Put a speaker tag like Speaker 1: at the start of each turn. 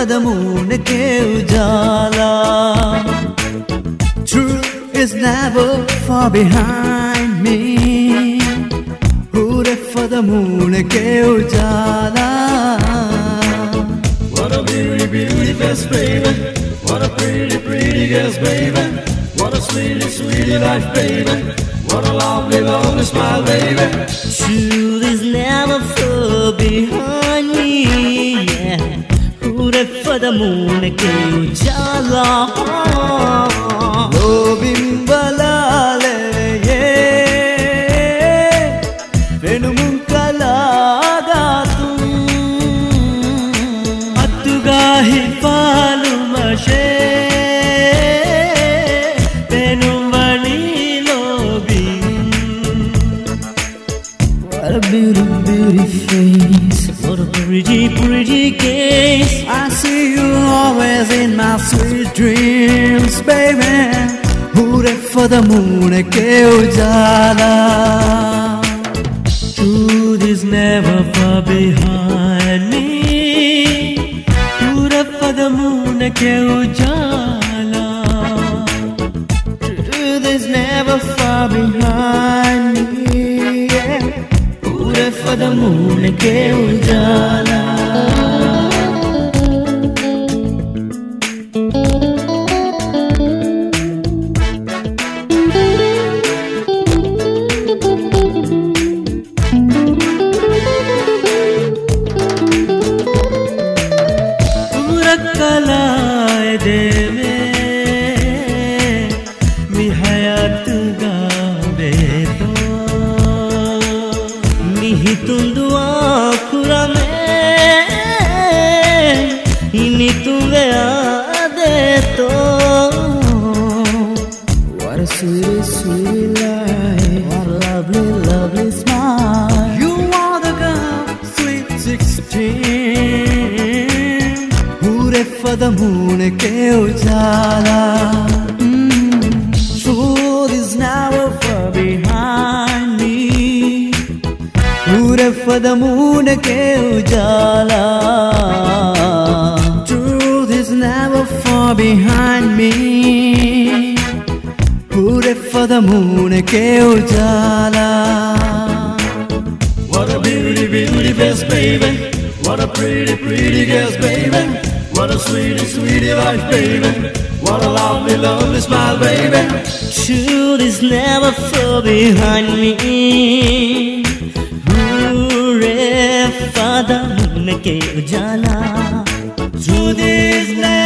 Speaker 1: the moon ke ujala. Truth is never far behind me. Hood for the moon ke ujala.
Speaker 2: What a beauty, beauty face, baby. What a pretty, pretty girl, baby. What a sweetie, sweetie life, baby. What a lovely, lovely smile, baby.
Speaker 3: Truth is never far behind me, yeah. Hood for the moon ke ujala.
Speaker 1: Lobimbalale ye venumun kalagatun
Speaker 3: Atugahi palumashe venumani lobim. What a beauty, beauty face. What a pretty, pretty case.
Speaker 1: I see you always in my sweet dreams, baby. Hood for the moon ke ujala.
Speaker 3: Truth is never far behind me. Hood for the moon ke ujala.
Speaker 1: Truth is never far behind me, yeah.
Speaker 3: Hood for the moon ke ujala. Kalay deve mi hayat gabe to mi hitundu akura me ini tuve ade to.
Speaker 1: What a sweet, sweet life. What a lovely, lovely smile. You are the girl, sweet 16. For the moon ke ujala. Truth is never far behind me. Hood for the moon ke ujala. Truth is never far behind me. Hood for the moon ke ujala.
Speaker 2: What a beauty, beauty face, baby. What a pretty, pretty girl, baby. What a sweetie, sweetie life, baby. What a lovely, lovely smile, baby.
Speaker 3: Truth is never far behind me. Hooray for the moon ke ujala.
Speaker 1: Truth is never